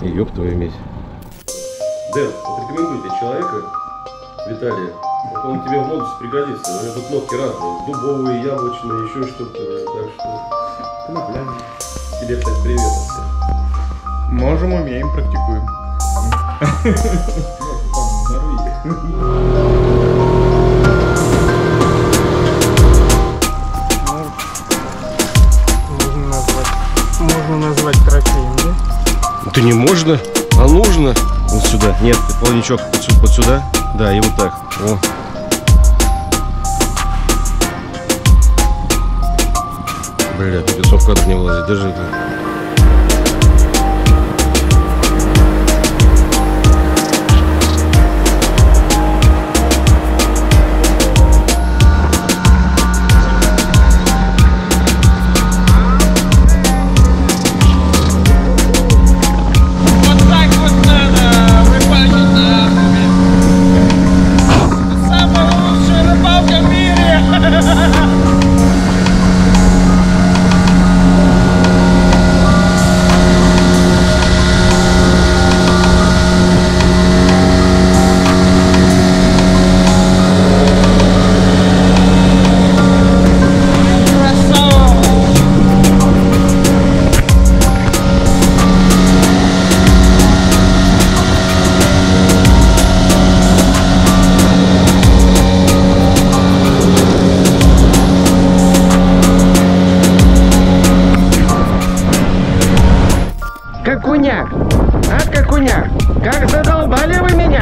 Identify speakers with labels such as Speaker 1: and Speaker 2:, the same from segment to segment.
Speaker 1: Ёб твою медь. Дэн, отрекомендуйте человека, Виталия. Вот он тебе в молодости пригодится. У него тут нотки разные. Дубовые, яблочные, еще что-то. Так что... Конопляные. Тебе, кстати, привет от всех.
Speaker 2: Можем, умеем, практикуем.
Speaker 3: Можно назвать трофеем, да?
Speaker 1: Это не можно, а нужно. Вот сюда. Нет, плавничок вот сюда. Да, и вот так. О. Бля, лицо в кадр не влазит. Держи это.
Speaker 4: Какуняк! А, какуняк! Как задолбали вы меня!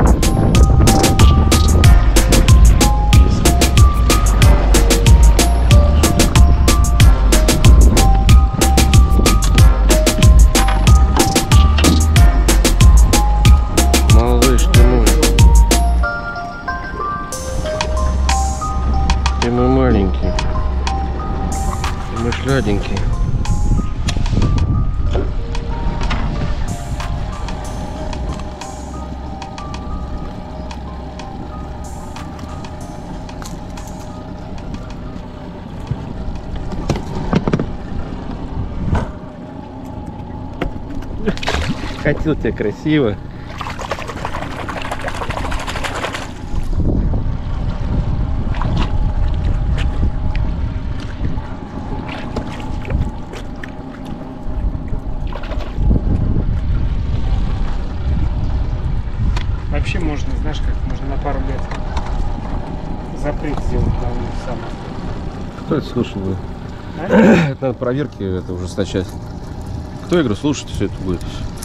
Speaker 1: Малыш, ты мой. Ты мой маленький. Ты мой сладенький. Хотел тебя красиво.
Speaker 3: Вообще можно, знаешь, как можно на пару лет запрет сделать на улице сам.
Speaker 1: Кто это слушал?
Speaker 3: А?
Speaker 1: Это надо проверки это ужесточать. Кто, я говорю, слушать все это будет?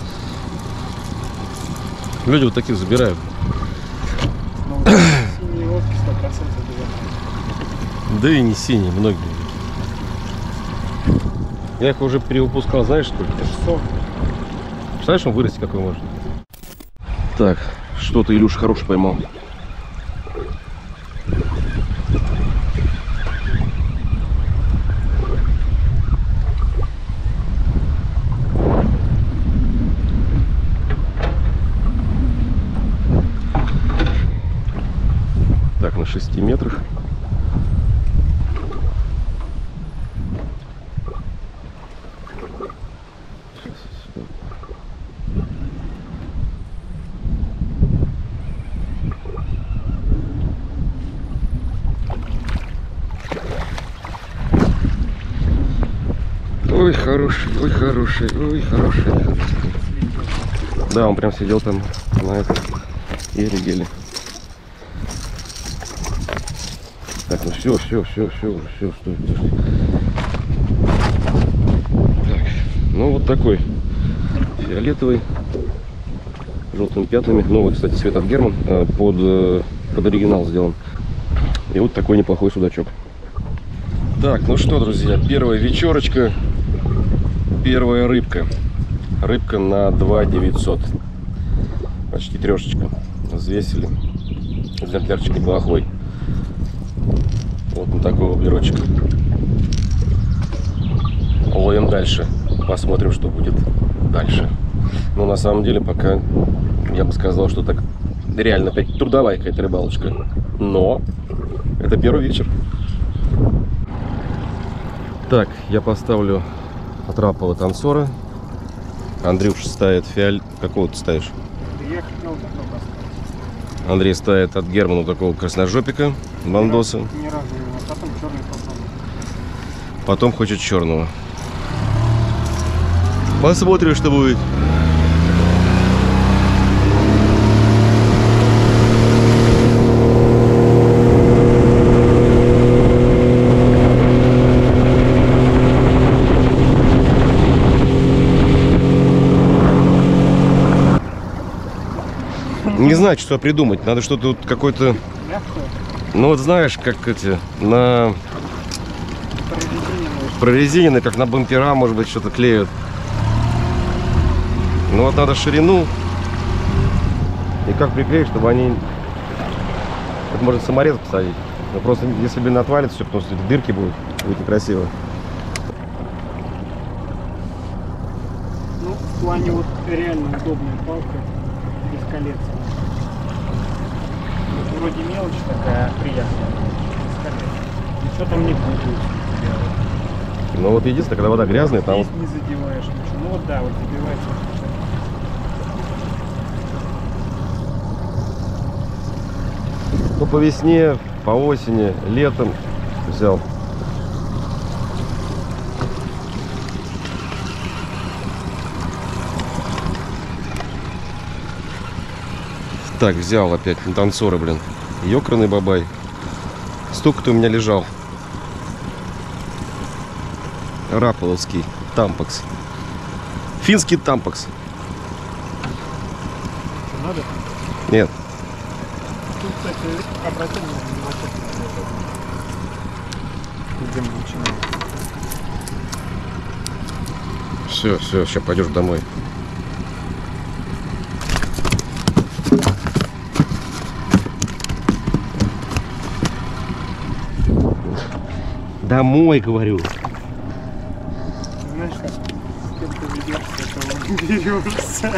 Speaker 1: Люди вот таких забирают.
Speaker 3: Ну, синие лодки 100% забирают.
Speaker 1: Да и не синие, многие. Я их уже перевыпускал, знаешь сколько?
Speaker 3: 600.
Speaker 1: Представляешь, он вырасти какой может? Так, что-то Илюша хороший поймал. Так, на 6 метрах. Ой, хороший, ой, хороший, ой, хороший. Да, он прям сидел там на этом еле-еле. Так, ну все, стой. Так, ну вот такой фиолетовый, желтыми пятнами. Новый, кстати, цвет от Герман, под оригинал сделан. И вот такой неплохой судачок. Так, ну что, друзья, первая вечерочка, первая рыбка. Рыбка на 2900. Почти трешечка. Взвесили. Экземплярчик неплохой. Вот на такой воблерочек. Ловим дальше. Посмотрим, что будет дальше. Но на самом деле пока я бы сказал, что так реально опять трудовая какая-то рыбалочка. Но это первый вечер. Так, я поставлю атрапового танцора. Андрюш ставит фиаль. Какого ты ставишь?
Speaker 3: Я хотел такой поставить.
Speaker 1: Андрей ставит от Германа такого красножопика, бандоса.
Speaker 3: Ни разу его, потом черный попробовал.
Speaker 1: Потом хочет черного. Посмотрим, что будет. Не знаю, что придумать. Надо что-то вот какой-то...
Speaker 3: Мягкое,
Speaker 1: Ну вот знаешь, как эти... На
Speaker 3: прорезиненное.
Speaker 1: прорезиненные, как на бампера, может быть, что-то клеют. Ну вот надо ширину. И как приклеить, чтобы они... Это можно саморез посадить. Но просто если, блин, отвалится все, потому что дырки будут, будет некрасиво.
Speaker 3: Ну, в плане вот реально удобная палка, без колец. Вот вроде мелочь такая приятная, без колец. Ничего там не путается.
Speaker 1: Но вот единственное, когда вода грязная, там...
Speaker 3: Здесь не задеваешь ничего. Ну вот да, вот забивается.
Speaker 1: Ну, по весне, по осени, летом взял. Так, взял опять на танцоры, блин. Ёкарный бабай. Столько-то у меня лежал. Раполовский тампакс. Финский тампакс.
Speaker 3: Что, надо?
Speaker 1: Нет.
Speaker 3: Тут, кстати, обратил внимание, где мы начинаем.
Speaker 1: Все, сейчас пойдешь домой. Домой, говорю.
Speaker 3: Знаешь, как ты ведешься, этого берешься.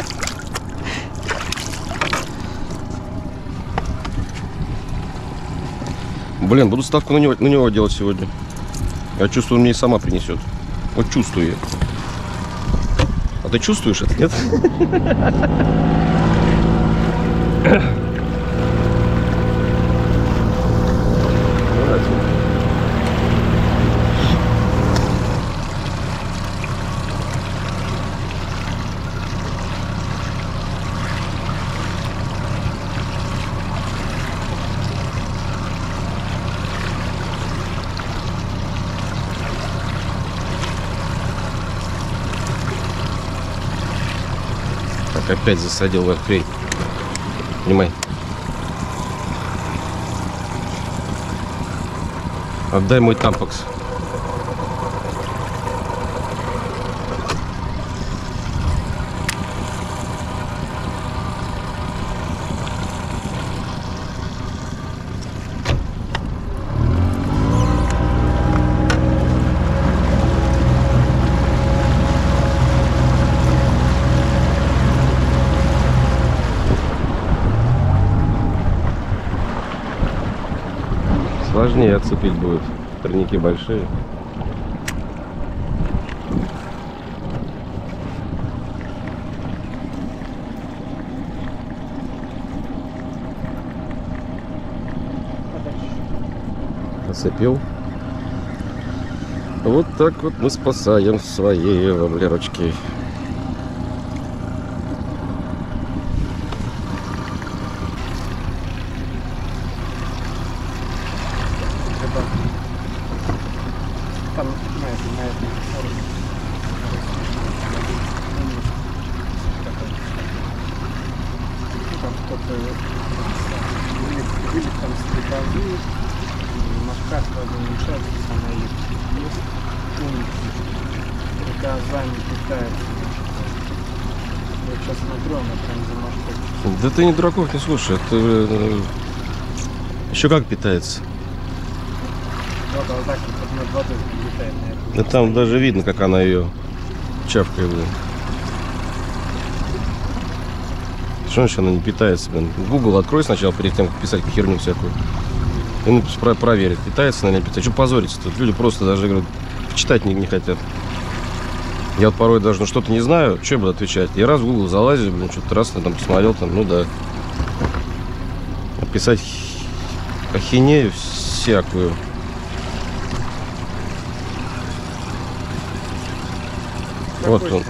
Speaker 1: Блин, буду ставку на него делать сегодня. Я чувствую, он мне и сама принесет. Вот чувствую я. А ты чувствуешь это, нет? Опять засадил в хрень. Понимай. Отдай мой тампакс. Сложнее отцепить будет. Турники большие. Отцепил. Вот так вот мы спасаем свои воблерочки.
Speaker 3: Там на этом форуме. Там кто-то вылет там с приколы, машка сразу уменьшается, она есть умница. Глазами питается. Я сейчас смотрю, она прям за машкой.
Speaker 1: Да ты не дураков не слушай, это еще как питается.
Speaker 3: Вот так вот над водой летает, наверное.
Speaker 1: Да там даже видно, как она ее чавкает, блин. Что значит она не питается, блин? Google открой сначала, перед тем, как писать херню всякую. И проверить, питается она или не питается. Что позориться тут? Люди просто даже, говорят, читать не хотят. Я вот порой даже что-то не знаю, что я буду отвечать. Я раз в Google залазил, блин, что-то раз там посмотрел, там, ну да. Писать ахинею всякую. Вот он.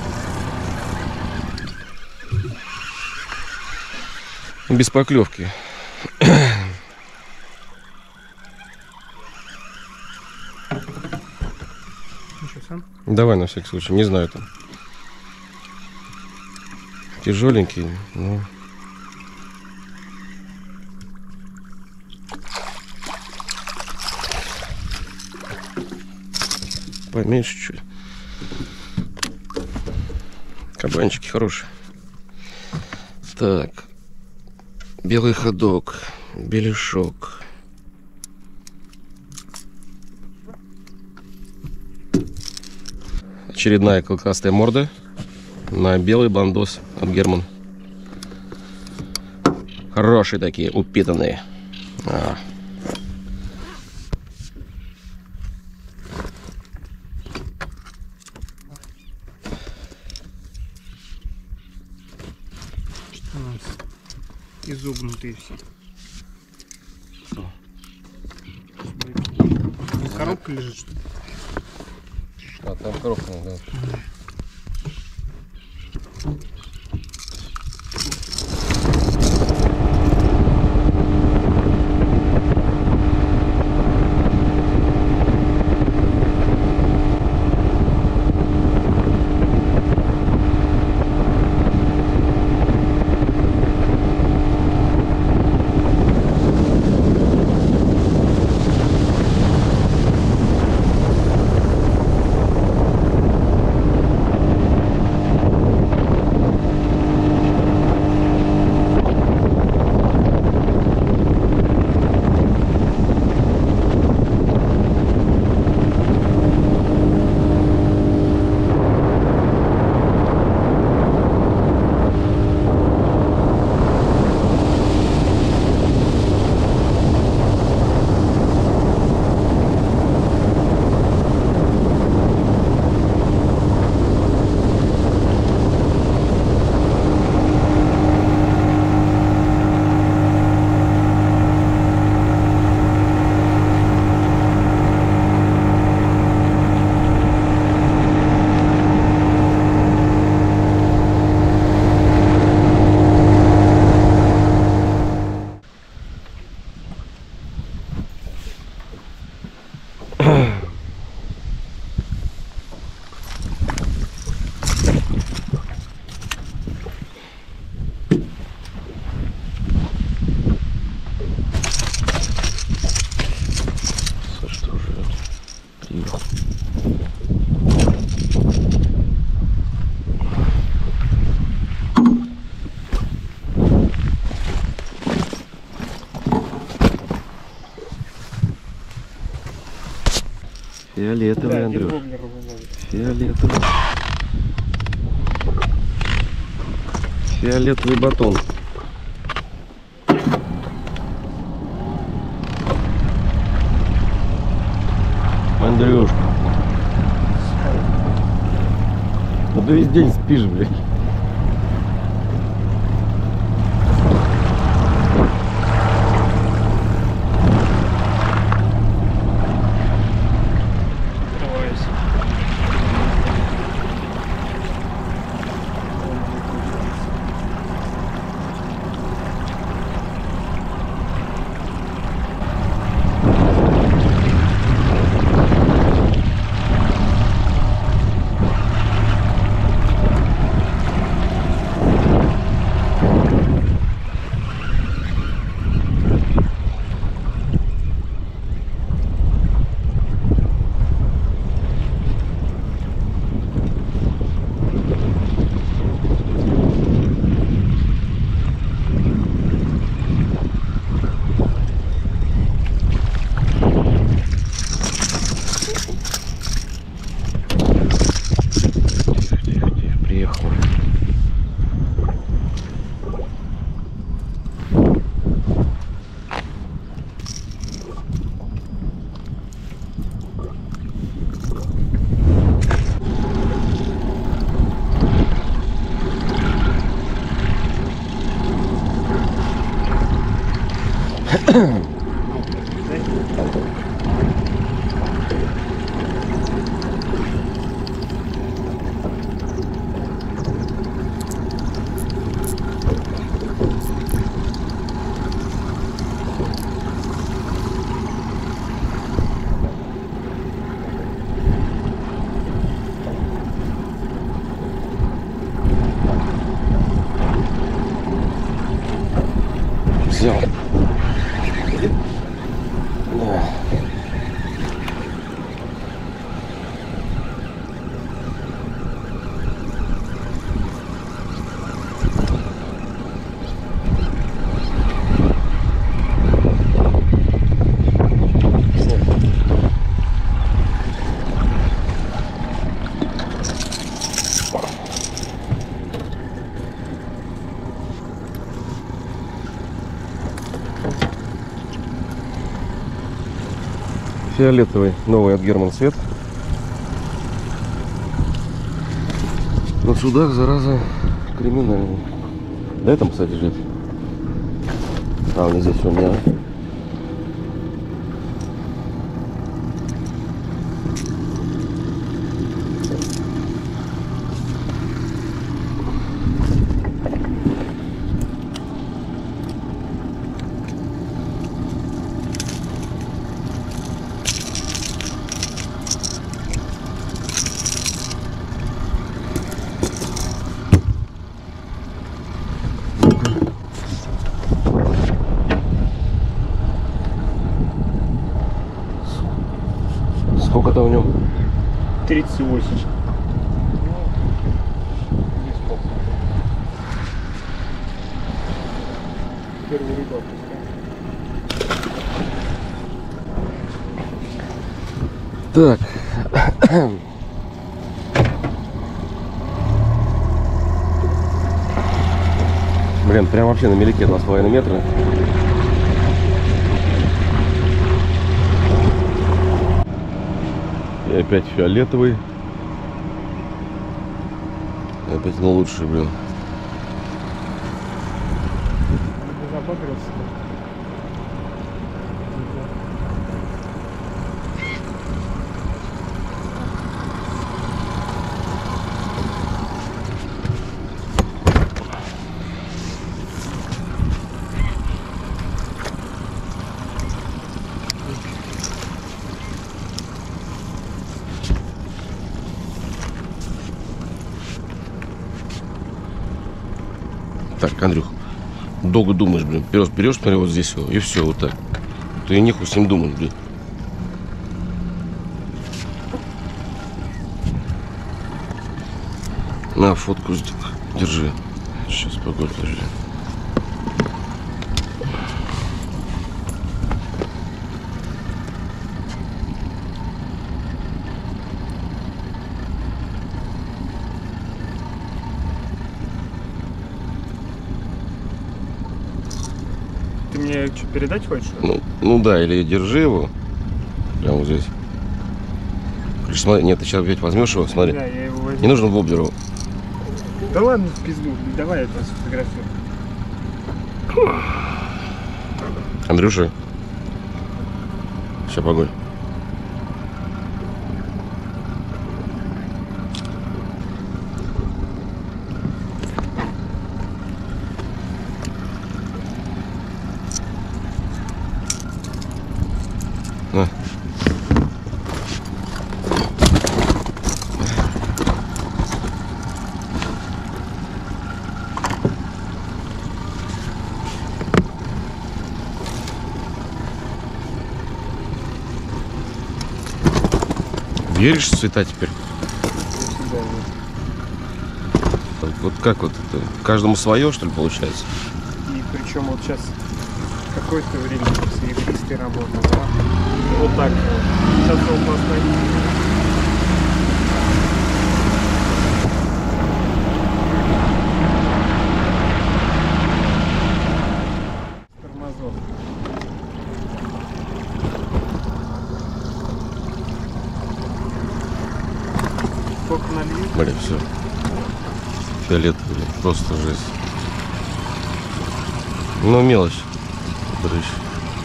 Speaker 1: Без поклевки. Давай на всякий случай, не знаю там. Тяжеленький, но... Поменьше чуть. Кабанчики хорошие. Так. Белый ходок. Беляшок. Очередная клыкастая морда на белый бандос от Герман. Хорошие такие, упитанные.
Speaker 3: Изогнутые все. Коробка лежит, что ли?
Speaker 1: А, там коробка, да. Фиолетовый,
Speaker 3: Да,
Speaker 1: Андрюш.
Speaker 3: воблер выловит.
Speaker 1: Фиолетовый. Фиолетовый батон. Андрюшка. Ну ты весь день спишь, блядь. Взял. Да. Фиолетовый новый от Герман цвет. Но сюда, зараза, криминальный. Да, там, кстати, лежит. А, у меня здесь у меня. Сколько-то в нем?
Speaker 3: 38. Первый рыбак.
Speaker 1: Так. Блин, прям вообще на меляке 2,5 метра. И опять фиолетовый. И опять на лучший, блин.
Speaker 3: Западрился.
Speaker 1: Так, Андрюх, долго думаешь, блин. Берешь, смотри, вот здесь его, и все, вот так. Ты нехуй с ним думать, блин. На, фотку держи. Сейчас, погоди, подожди.
Speaker 3: Ты мне что, передать хочешь?
Speaker 1: Ну да, или держи его. Прямо вот здесь. Короче, смотри, нет, ты сейчас опять возьмешь его, смотри.
Speaker 3: Да, я его возьму.
Speaker 1: Не нужно воблеру.
Speaker 3: Да ладно, в пизду. Давай я тебя сфотографирую.
Speaker 1: Андрюша. Сейчас, погодь. На. Веришь в цвета теперь? Вот как вот это? Каждому свое, что ли, получается?
Speaker 3: И причем вот сейчас какое-то время с серебристой работал, да? Вот так вот. Сейчас он поставит. Тормозов. Сколько налью?
Speaker 1: Блин, все. Фиолетовый, блин, просто жесть. Ну, мелочь. Дрыщ.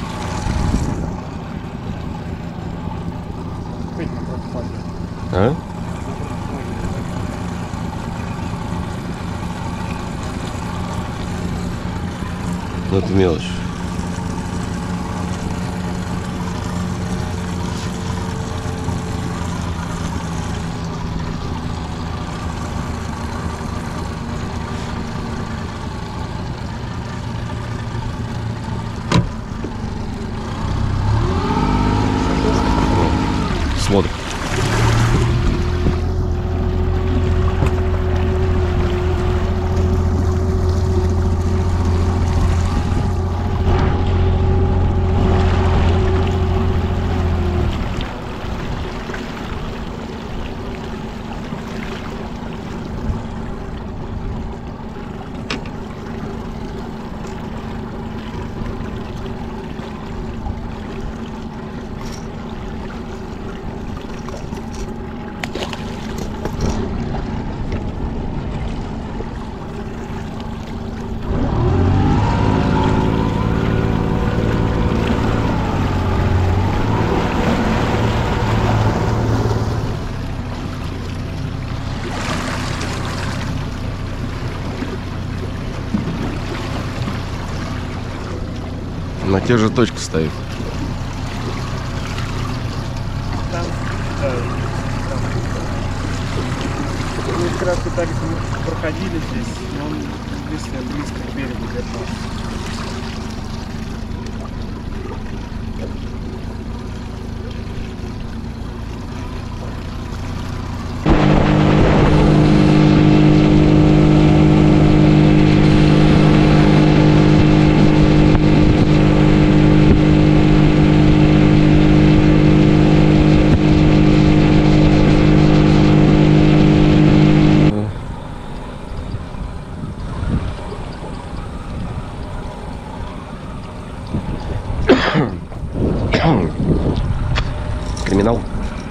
Speaker 1: А? Ну это мелочь. Смотрим. На тех же точках стоит.
Speaker 3: Там, да, там. Мы как раз пытались, мы проходили здесь, но он близко к берегу держался.
Speaker 1: Криминал.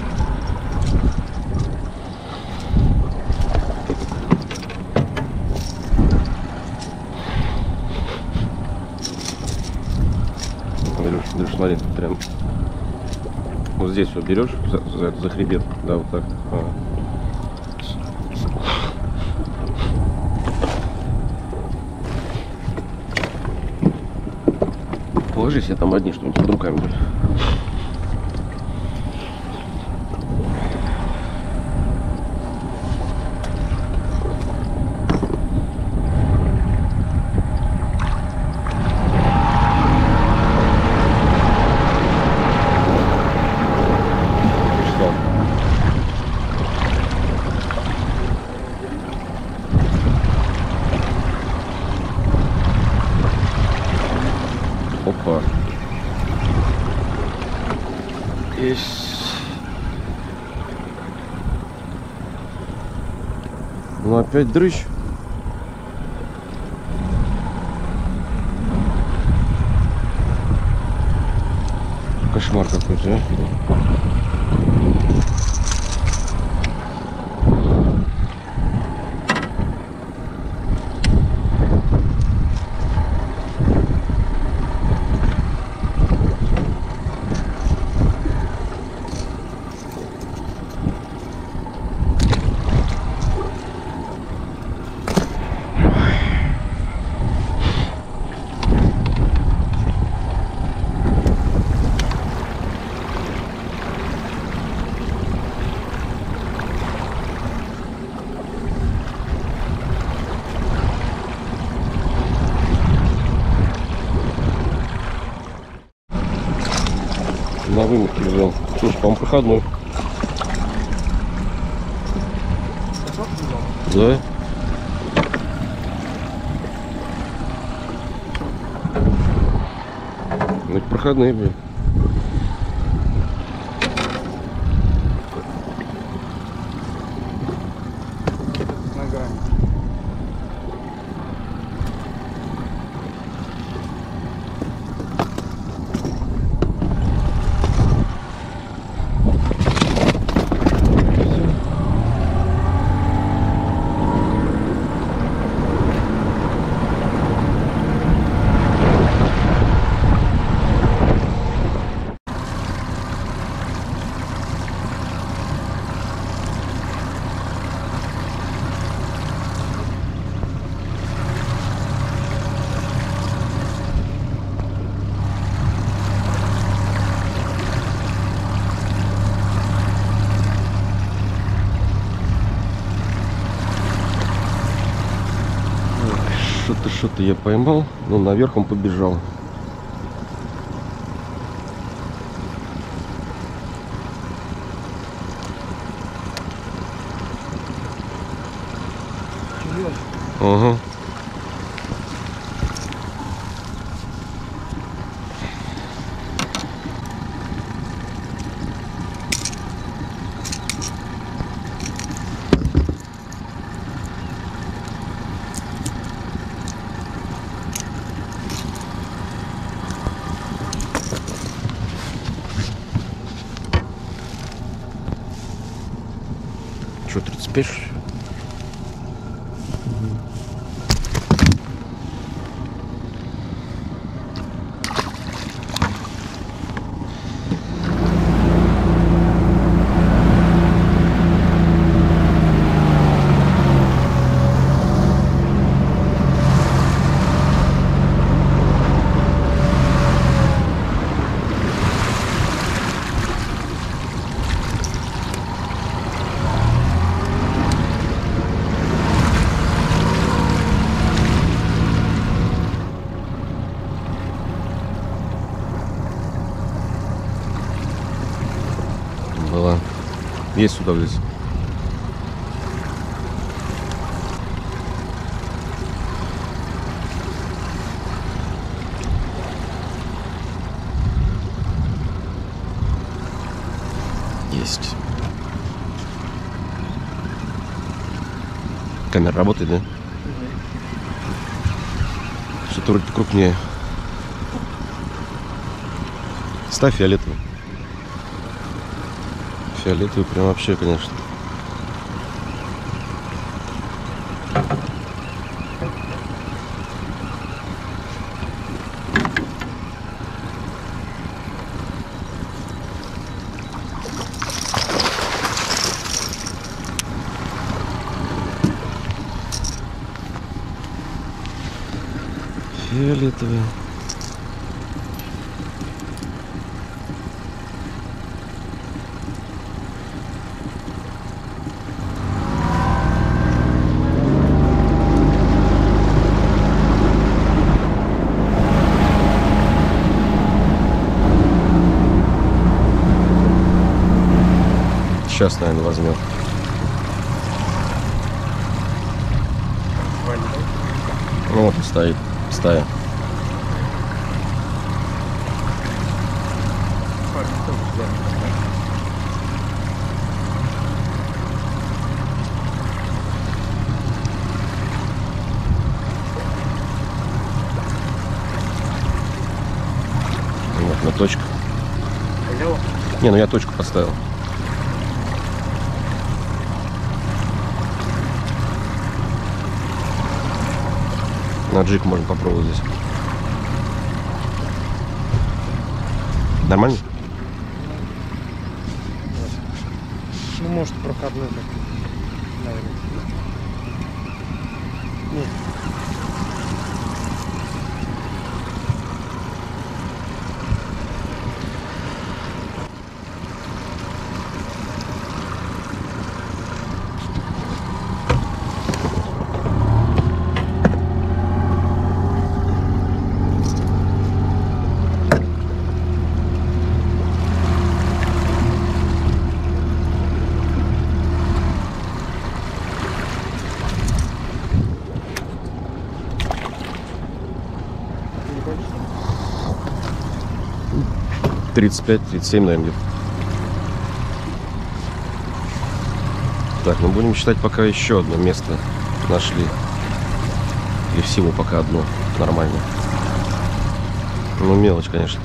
Speaker 1: Андрюш, смотри, прям вот здесь вот берешь за хребет, да, вот так. Положись, я там одни что-нибудь под руками будет. Опа. Есть. Ну опять дрыщ. Кошмар какой-то, а? На вымывке взял. Слушай, по-моему, проходной. Да. Ну, это проходные, блин.
Speaker 3: На грани.
Speaker 1: Что-то я поймал, но наверх он побежал. Угу. Что, 35? Была. Есть сюда влез. Есть. Камера работает, да? Что-то вроде крупнее. Ставь фиолетовый. Фиолетовый прям вообще, конечно. Фиолетовый. Сейчас, наверное, возьмем. Ну вот и стоит стая. Вот на точку. Не, ну я точку поставил. На джиг можно попробовать здесь. Нормально?
Speaker 3: Ну, может, проходной такой, наверное. Нет.
Speaker 1: — 35-37, наверное, где-то. Так, ну будем считать, пока еще одно место нашли. Или всего пока одно. Нормально. Ну, мелочь, конечно.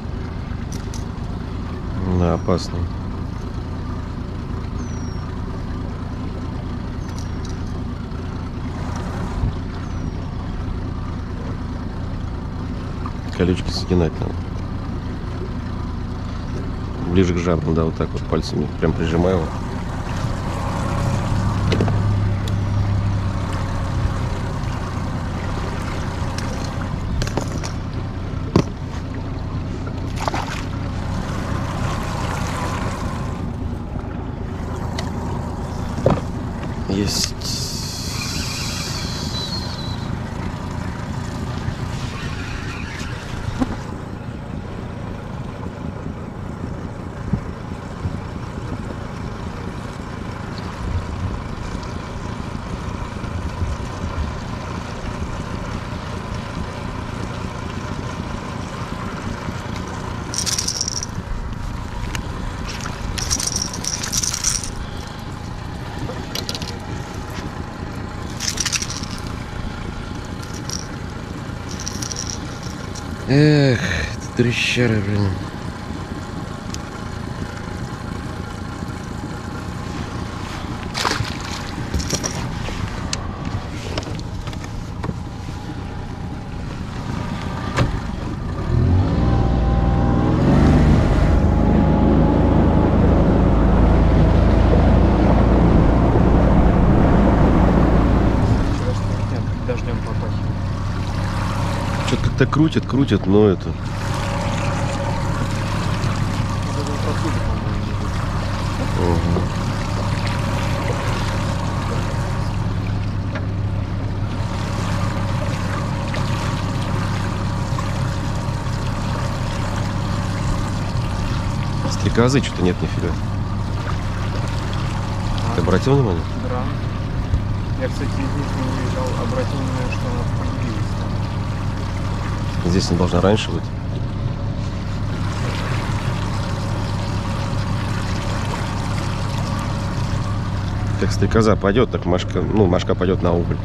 Speaker 1: Да, опасно. колючки сгинать надо. Ближе к жару, да, вот так вот пальцами прям прижимаю его. Есть. Эх, это трещара, блин.
Speaker 3: Дождем попахивает.
Speaker 1: Что-то как-то крутит, но это...
Speaker 3: Вот это вот оттуда, по-моему, идет.
Speaker 1: Ага. Стрекозы что-то нет нифига. Ты обратил внимание?
Speaker 3: Да. Я, кстати, из них не уезжал, обратил внимание, что она появилась там.
Speaker 1: Здесь она должна раньше быть. Как стрекоза пойдет, так Машка, ну, Машка пойдет на уголь.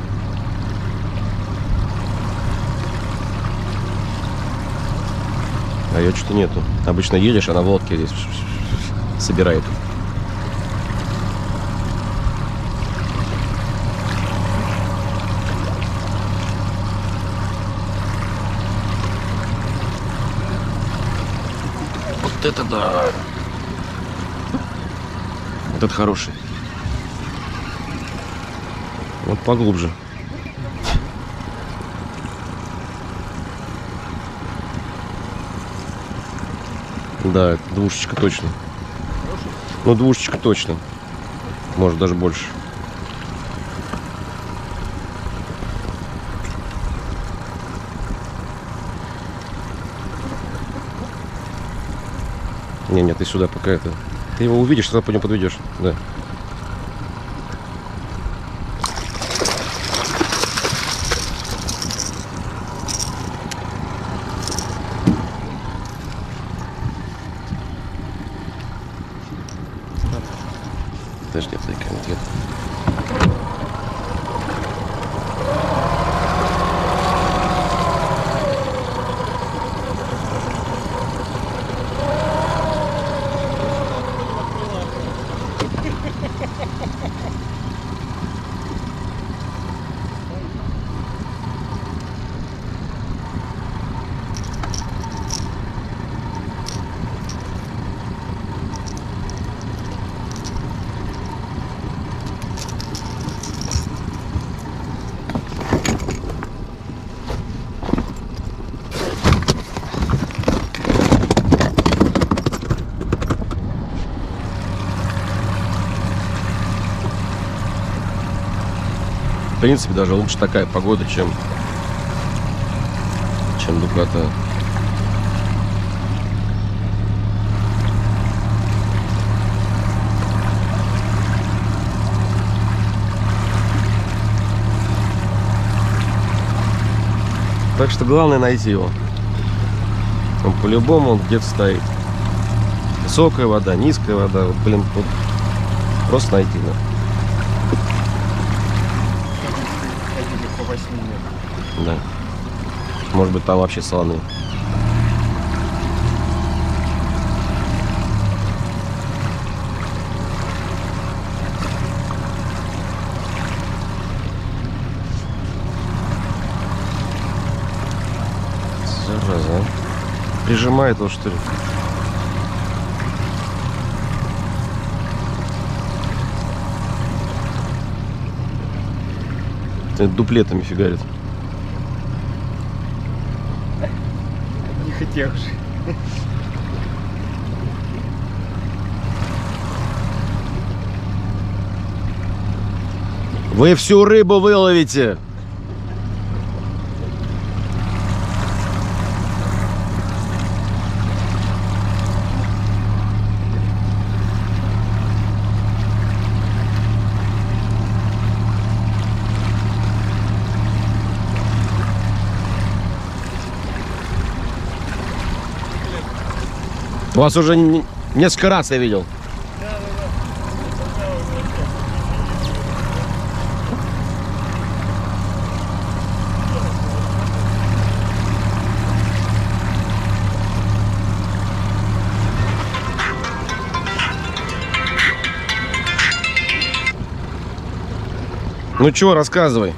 Speaker 1: А ее что-то нету. Обычно едешь, она в лодке здесь собирает. Вот это да! Вот это хороший. Вот поглубже. Да, это двушечка точно. Ну, двушечка точно. Может, даже больше. Не, ты сюда пока это. Ты его увидишь, сразу по нему подведешь. Да. Подожди, отвлекай. В принципе, даже лучше такая погода, чем духота. Так что главное найти его. Он по-любому он где-то стоит. Высокая вода, низкая вода. Вот, блин, вот просто найти надо.
Speaker 3: Ходили по 8 метров.
Speaker 1: Да. Может быть, там вообще слоны. прижимает его, что ли? Это дуплетами фигарит.
Speaker 3: Не хотевший.
Speaker 1: Вы всю рыбу выловите. Вас уже несколько раз я видел. Ну чё, рассказывай.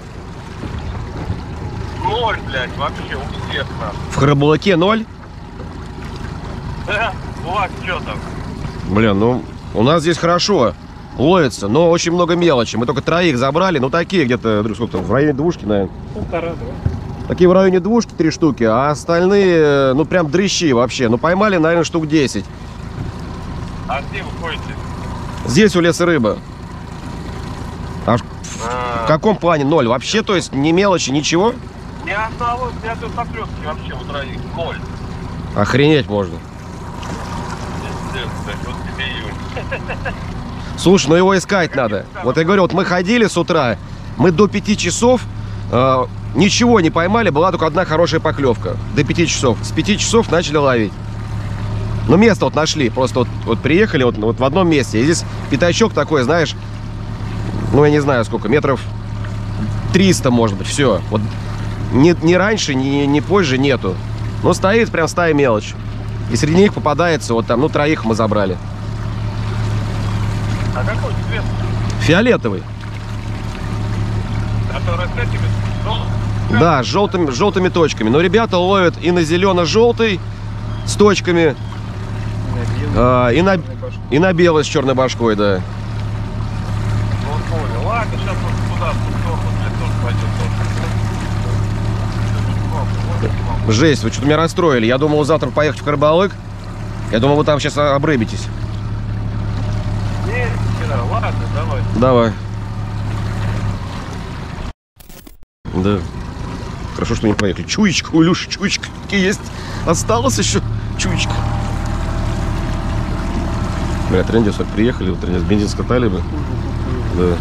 Speaker 5: 0, блядь, вообще у всех нас.
Speaker 1: В Харабулаке 0?
Speaker 5: Да, у вас что там?
Speaker 1: Блин, ну у нас здесь хорошо ловится, но очень много мелочи. Мы только троих забрали, ну такие где-то, сколько там, в районе двушки, наверное.
Speaker 3: 1,5-2.
Speaker 1: Такие в районе двушки 3 штуки, а остальные, ну прям дрыщи вообще. Ну поймали, наверное, штук 10.
Speaker 5: А где вы ходите?
Speaker 1: Здесь у леса рыба. А в каком плане 0? Вообще, то есть ни мелочи, ничего?
Speaker 5: Не осталось, ни одной поклевки вообще у троих. 0.
Speaker 1: Охренеть можно.
Speaker 5: Пиздец, блядь, вот тебе июнь.
Speaker 1: Слушай, ну его искать надо. Вот я говорю, вот мы ходили с утра, мы до 5 часов ничего не поймали, была только одна хорошая поклевка. До 5 часов. С 5 часов начали ловить. Ну, место вот нашли. Просто вот приехали вот в одном месте. И здесь пятачок такой, знаешь, ну, я не знаю сколько, метров 300, может быть, все. Вот ни раньше, ни позже нету. Но стоит прям стая мелочь. И среди них попадается вот там, ну, троих мы забрали.
Speaker 5: А какой цвет?
Speaker 1: Фиолетовый.
Speaker 5: Который с этими?
Speaker 1: Да, с желтыми точками. Но ребята ловят и на зелено-желтый с точками, и на белый с черной башкой, да.
Speaker 5: Ну, понял. Ладно, сейчас вот туда, в ту сторону, блядь, тоже пойдет.
Speaker 1: Жесть, вы что-то меня расстроили. Я думал завтра поехать в Карабалык. Я думал, вы там сейчас обрыбитесь.
Speaker 5: Не, ладно, давай.
Speaker 1: Давай. Да. Хорошо, что не поехали. Чуечка, у Илюши чуечка есть. Осталось еще чуечка. Бля, трендец вот приехали, вот трендец бензин скатали бы. Да.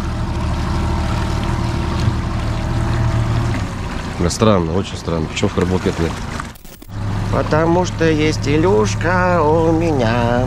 Speaker 1: Бля, странно, очень странно. Почему в Карабулаке нет?
Speaker 4: Потому что есть Илюшка у меня.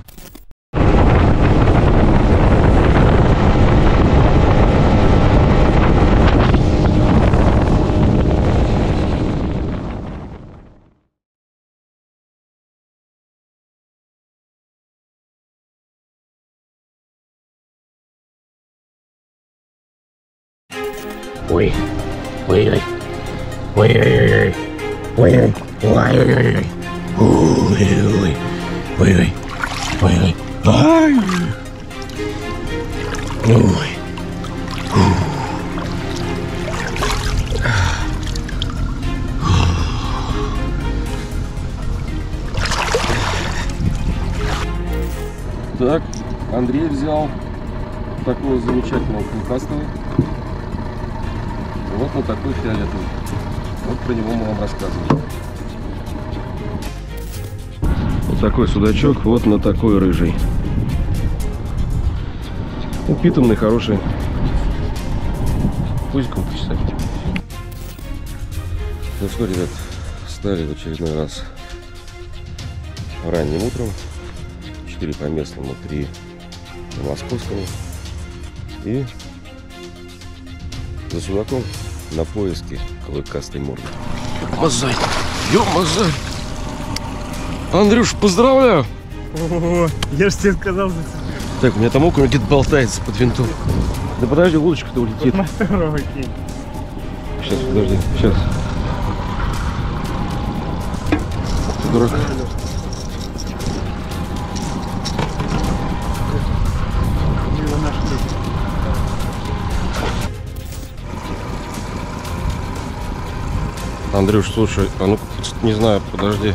Speaker 1: Ой, ой, ой, ой, ой, ой, ой, ой, ой, ой, ой, ой, ой, ой, ой. Так, Андрей взял такого замечательного клыкастого. Вот на такой фиолетовый. Вот про него мы вам рассказывали. Вот такой судачок, вот на такой рыжий. Упитанный, хороший. Пузиком почесать. Ну что, ребят, встали в очередной раз ранним утром. 4 по местному, 3 по московскому. И за судаком на поиске клыкастой морды. Ёмазай! Ёмазай! Андрюш, поздравляю!
Speaker 3: Ого, я же тебе сказал за тебя.
Speaker 1: Так, у меня там окунь где-то болтается под винтом. Да подожди, удочка-то улетит.
Speaker 3: Мотор окей.
Speaker 1: Сейчас, подожди, сейчас. Ты дурак. Андрюш, слушай, а ну не знаю, подожди.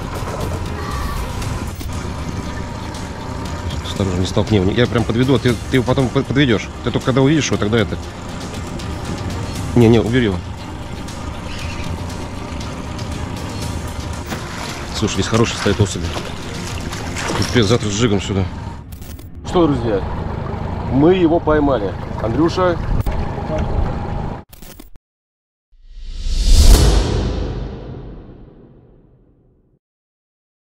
Speaker 1: Осторожно, не столкни его. Я прям подведу, а ты его потом подведешь. Ты только когда увидишь его, тогда это. Не, убери его. Слушай, здесь хороший стоит особи. Пипец, завтра сжигом сюда. Что, друзья, мы его поймали. Андрюша